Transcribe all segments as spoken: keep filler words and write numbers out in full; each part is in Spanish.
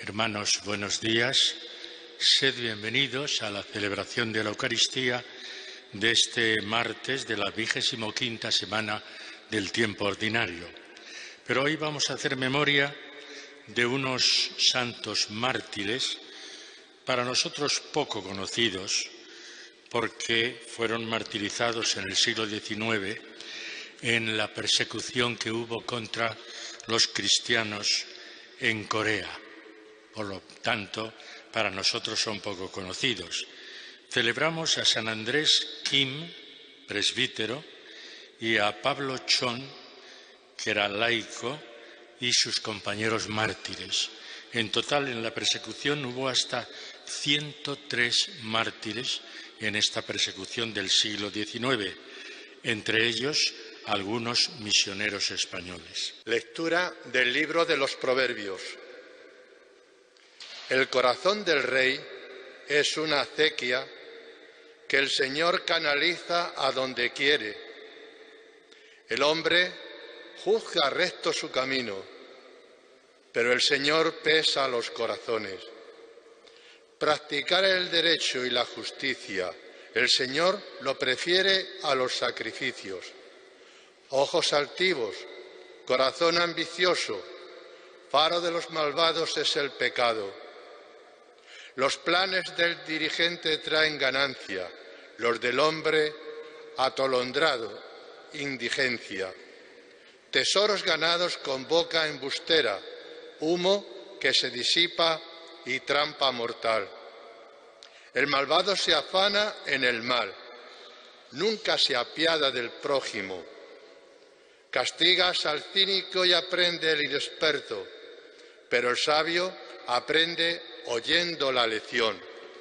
Hermanos, buenos días. Sed bienvenidos a la celebración de la Eucaristía de este martes de la vigésimo quinta semana del tiempo ordinario. Pero hoy vamos a hacer memoria de unos santos mártires, para nosotros poco conocidos, porque fueron martirizados en el siglo diecinueve en la persecución que hubo contra los cristianos en Corea. Por lo tanto, para nosotros son poco conocidos. Celebramos a San Andrés Kim, presbítero, y a Pablo Chon, que era laico, y sus compañeros mártires. En total, en la persecución hubo hasta ciento tres mártires en esta persecución del siglo diecinueve, entre ellos algunos misioneros españoles. Lectura del libro de los Proverbios. El corazón del rey es una acequia que el Señor canaliza a donde quiere. El hombre juzga recto su camino, pero el Señor pesa los corazones. Practicar el derecho y la justicia, el Señor lo prefiere a los sacrificios. Ojos altivos, corazón ambicioso, faro de los malvados es el pecado. Los planes del dirigente traen ganancia, los del hombre atolondrado, indigencia. Tesoros ganados con boca embustera, humo que se disipa y trampa mortal. El malvado se afana en el mal, nunca se apiada del prójimo. Castigas al cínico y aprende el inexperto, pero el sabio aprende oyendo la lección.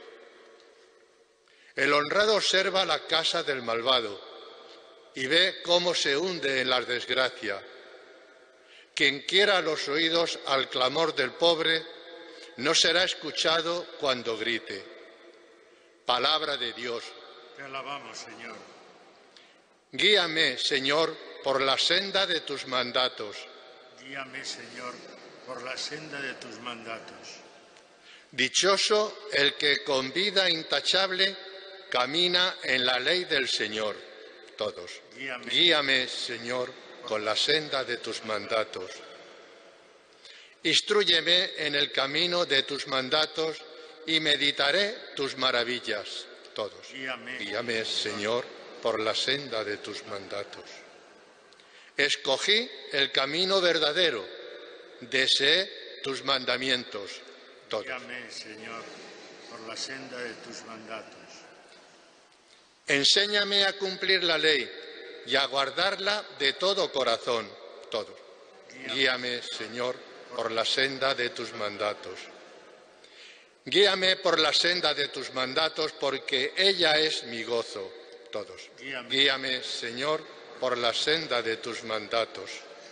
El honrado observa la casa del malvado y ve cómo se hunde en la desgracia. Quien quiera los oídos al clamor del pobre no será escuchado cuando grite. Palabra de Dios. Te alabamos, Señor. Guíame, Señor, por la senda de tus mandatos. Guíame, Señor, por la senda de tus mandatos. Dichoso el que con vida intachable camina en la ley del Señor. Todos. Guíame, Guíame Señor, con la senda de tus mandatos. Instrúyeme en el camino de tus mandatos y meditaré tus maravillas. Todos. Guíame, Guíame Señor, por la senda de tus mandatos. Escogí el camino verdadero, deseé tus mandamientos. Todos. Guíame, Señor, por la senda de tus mandatos. Enséñame a cumplir la ley y a guardarla de todo corazón. Todos. Guíame, Guíame, Señor, por la senda de tus mandatos. Guíame por la senda de tus mandatos, porque ella es mi gozo. Todos. Guíame, Guíame Señor, por la senda de tus mandatos.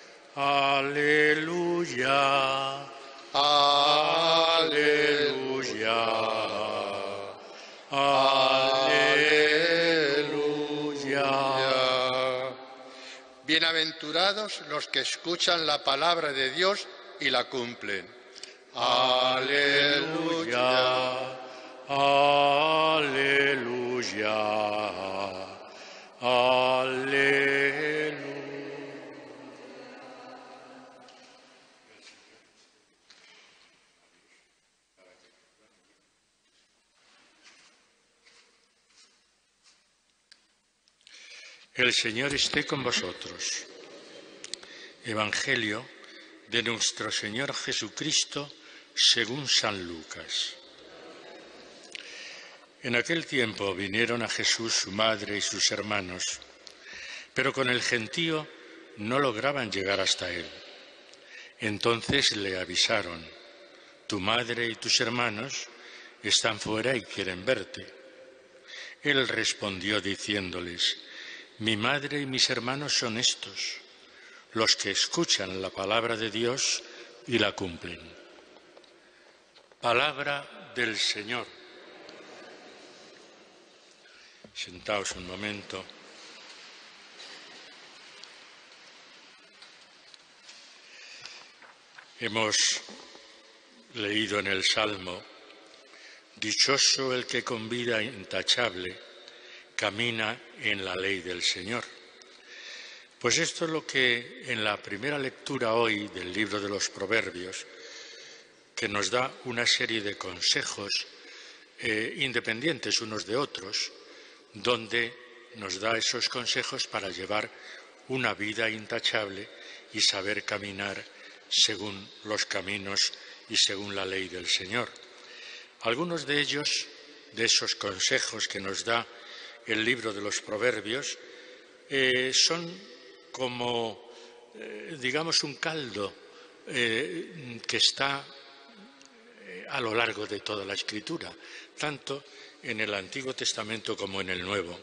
Aleluya. Aleluya, aleluya. Bienaventurados los que escuchan la palabra de Dios y la cumplen. Aleluya, aleluya, aleluya. El Señor esté con vosotros. Evangelio de nuestro Señor Jesucristo según San Lucas. En aquel tiempo vinieron a Jesús su madre y sus hermanos, pero con el gentío no lograban llegar hasta él. Entonces le avisaron: tu madre y tus hermanos están fuera y quieren verte. Él respondió diciéndoles: mi madre y mis hermanos son estos, los que escuchan la palabra de Dios y la cumplen. Palabra del Señor. Sentaos un momento. Hemos leído en el Salmo: dichoso el que con vida intachable camina en la ley del Señor. Pues esto es lo que en la primera lectura hoy del libro de los Proverbios, que nos da una serie de consejos eh, independientes unos de otros, donde nos da esos consejos para llevar una vida intachable y saber caminar según los caminos y según la ley del Señor. Algunos de ellos, de esos consejos que nos da el libro de los Proverbios, eh, son como, eh, digamos, un caldo eh, que está eh, a lo largo de toda la Escritura, tanto en el Antiguo Testamento como en el Nuevo.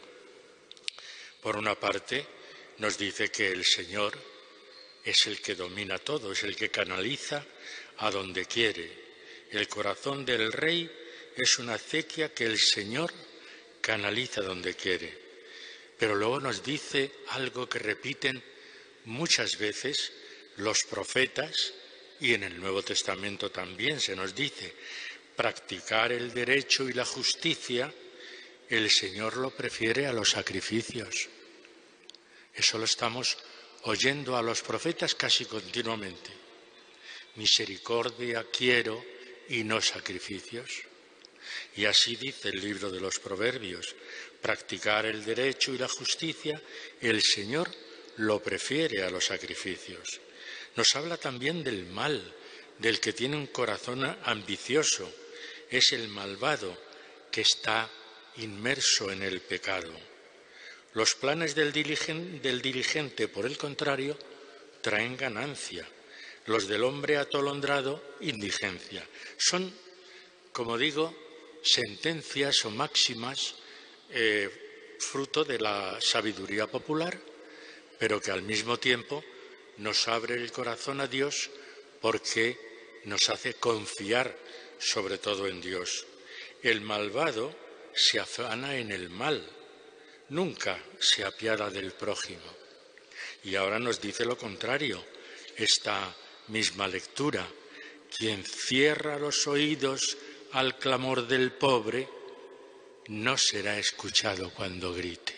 Por una parte, nos dice que el Señor es el que domina todo, es el que canaliza a donde quiere. El corazón del rey es una acequia que el Señor canaliza donde quiere. Pero luego nos dice algo que repiten muchas veces los profetas, y en el Nuevo Testamento también se nos dice: practicar el derecho y la justicia, el Señor lo prefiere a los sacrificios. Eso lo estamos oyendo a los profetas casi continuamente. Misericordia quiero y no sacrificios. Y así dice el libro de los Proverbios: practicar el derecho y la justicia, el Señor lo prefiere a los sacrificios. Nos habla también del mal, del que tiene un corazón ambicioso. Es el malvado que está inmerso en el pecado. Los planes del diligente, del diligente, por el contrario, traen ganancia. Los del hombre atolondrado, indigencia. Son, como digo, sentencias o máximas eh, fruto de la sabiduría popular, pero que al mismo tiempo nos abre el corazón a Dios porque nos hace confiar sobre todo en Dios. El malvado se afana en el mal, nunca se apiada del prójimo. Y ahora nos dice lo contrario, esta misma lectura: quien cierra los oídos al clamor del pobre no será escuchado cuando grite.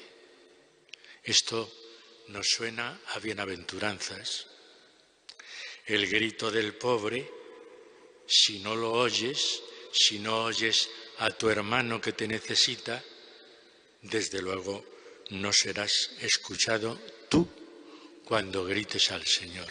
Esto nos suena a bienaventuranzas. El grito del pobre, si no lo oyes, si no oyes a tu hermano que te necesita, desde luego no serás escuchado tú cuando grites al Señor.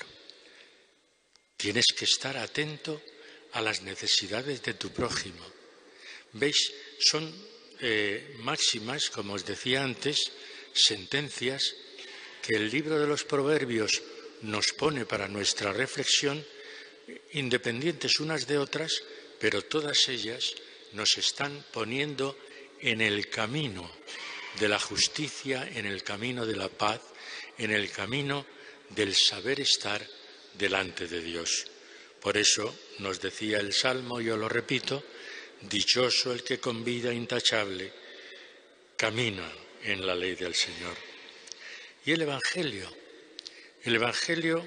Tienes que estar atento a las necesidades de tu prójimo. ¿Veis? Son eh, máximas, como os decía antes, sentencias que el libro de los Proverbios nos pone para nuestra reflexión, independientes unas de otras, pero todas ellas nos están poniendo en el camino de la justicia, en el camino de la paz, en el camino del saber estar delante de Dios. Por eso nos decía el Salmo, yo lo repito: dichoso el que con vida intachable camina en la ley del Señor. Y el Evangelio, el Evangelio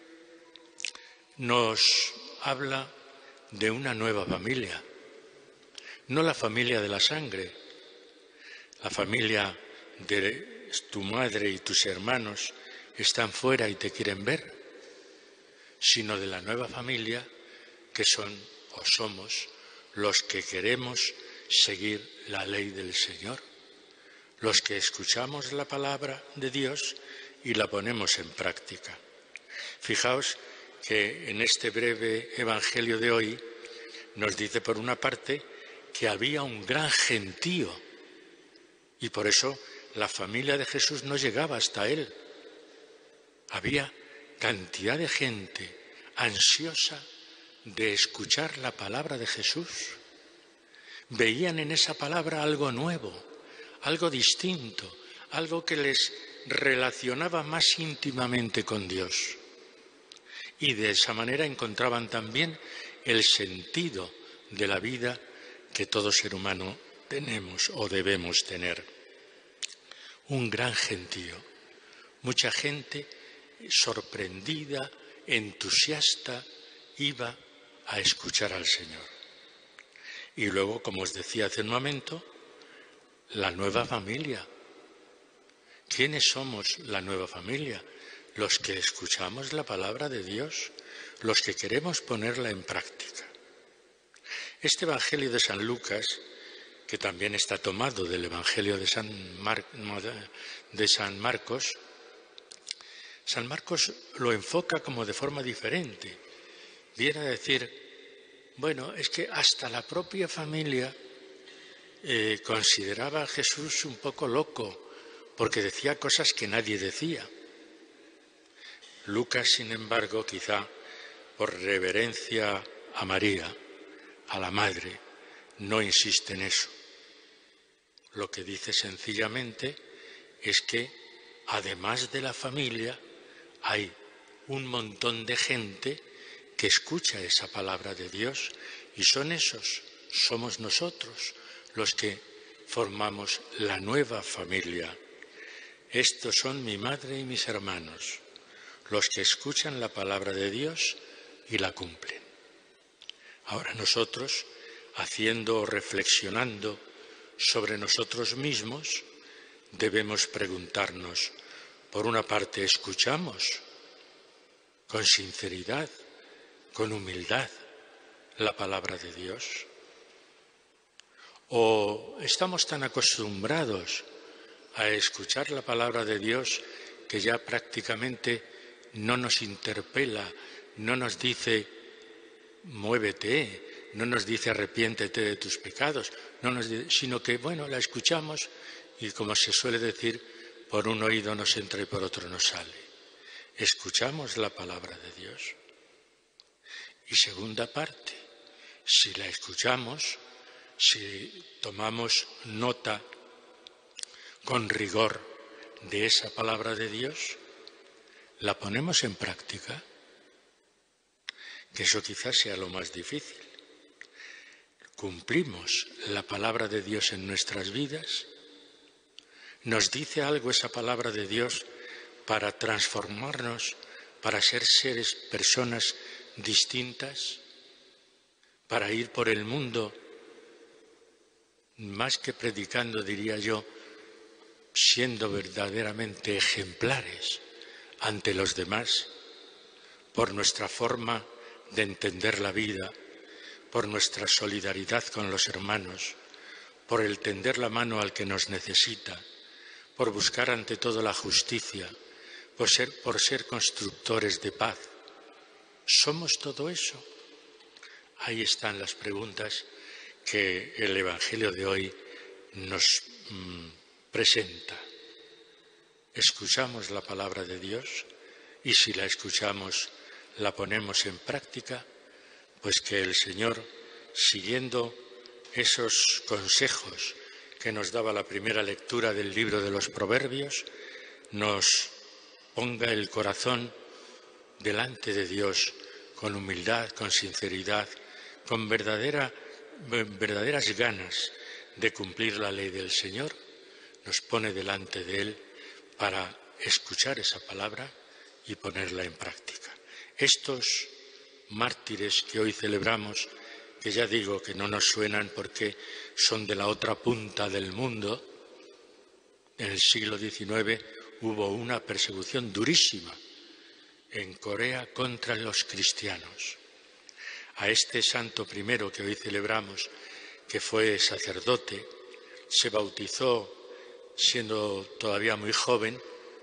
nos habla de una nueva familia, no la familia de la sangre, la familia de tu madre y tus hermanos están fuera y te quieren ver, sino de la nueva familia que son o somos los que queremos seguir la ley del Señor, los que escuchamos la palabra de Dios y la ponemos en práctica. Fijaos que en este breve evangelio de hoy nos dice, por una parte, que había un gran gentío y por eso la familia de Jesús no llegaba hasta él. Había cantidad de gente ansiosa de escuchar la palabra de Jesús. Veían en esa palabra algo nuevo, algo distinto, algo que les relacionaba más íntimamente con Dios. Y de esa manera encontraban también el sentido de la vida que todo ser humano tenemos o debemos tener. Un gran gentío, mucha gente sorprendida, entusiasta, iba a escuchar al Señor. Y luego, como os decía hace un momento, la nueva familia. ¿Quiénes somos la nueva familia? Los que escuchamos la palabra de Dios, los que queremos ponerla en práctica. Este Evangelio de San Lucas, que también está tomado del Evangelio de San, Mar- de San Marcos, San Marcos lo enfoca como de forma diferente. Viene a decir, bueno, es que hasta la propia familia eh, consideraba a Jesús un poco loco, porque decía cosas que nadie decía. Lucas, sin embargo, quizá por reverencia a María, a la Madre, no insiste en eso. Lo que dice sencillamente es que, además de la familia, hay un montón de gente que escucha esa palabra de Dios y son esos, somos nosotros los que formamos la nueva familia. Estos son mi madre y mis hermanos, los que escuchan la palabra de Dios y la cumplen. Ahora nosotros, haciendo o reflexionando sobre nosotros mismos, debemos preguntarnos, por una parte, ¿escuchamos con sinceridad, con humildad, la palabra de Dios? ¿O estamos tan acostumbrados a escuchar la palabra de Dios que ya prácticamente no nos interpela, no nos dice muévete, no nos dice arrepiéntete de tus pecados, no nos dice, sino que, bueno, la escuchamos y, como se suele decir, por un oído nos entra y por otro nos sale. Escuchamos la palabra de Dios. Y segunda parte, si la escuchamos, si tomamos nota con rigor de esa palabra de Dios, la ponemos en práctica, que eso quizás sea lo más difícil. ¿Cumplimos la palabra de Dios en nuestras vidas? ¿Nos dice algo esa palabra de Dios para transformarnos, para ser seres, personas distintas, para ir por el mundo, más que predicando, diría yo, siendo verdaderamente ejemplares ante los demás, por nuestra forma de entender la vida, por nuestra solidaridad con los hermanos, por el tender la mano al que nos necesita, por buscar ante todo la justicia, por ser, por ser constructores de paz? ¿Somos todo eso? Ahí están las preguntas que el Evangelio de hoy nos mm, presenta. ¿Escuchamos la palabra de Dios? Y si la escuchamos, la ponemos en práctica, pues que el Señor, siguiendo esos consejos que nos daba la primera lectura del libro de los Proverbios, nos ponga el corazón delante de Dios con humildad, con sinceridad, con verdadera, verdaderas ganas de cumplir la ley del Señor, nos pone delante de Él para escuchar esa palabra y ponerla en práctica. Estos mártires que hoy celebramos, que ya digo que no nos suenan porque son de la otra punta del mundo, en el siglo diecinueve hubo una persecución durísima en Corea contra los cristianos. A este santo primero que hoy celebramos, que fue sacerdote, se bautizó siendo todavía muy joven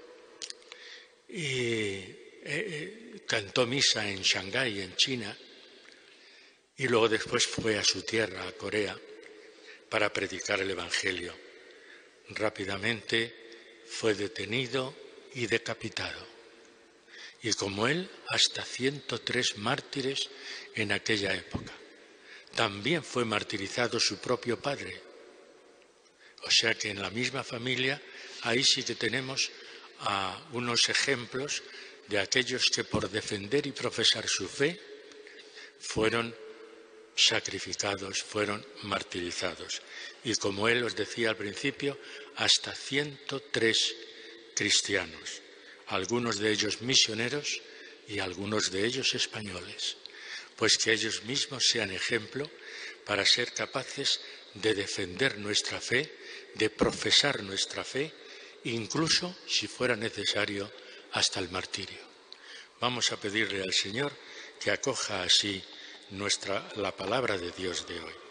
y eh, cantó misa en Shanghái, en China, y luego después fue a su tierra, a Corea, para predicar el Evangelio. Rápidamente fue detenido y decapitado. Y como él, hasta ciento tres mártires en aquella época. También fue martirizado su propio padre. O sea que en la misma familia, ahí sí que tenemos a unos ejemplos de aquellos que por defender y profesar su fe fueron sacrificados, fueron martirizados. Y como él os decía al principio, hasta ciento tres cristianos, algunos de ellos misioneros y algunos de ellos españoles. pues que ellos mismos sean ejemplo para ser capaces de defender nuestra fe, de profesar nuestra fe, incluso, si fuera necesario, hasta el martirio. Vamos a pedirle al Señor que acoja así nuestra, la palabra de Dios de hoy.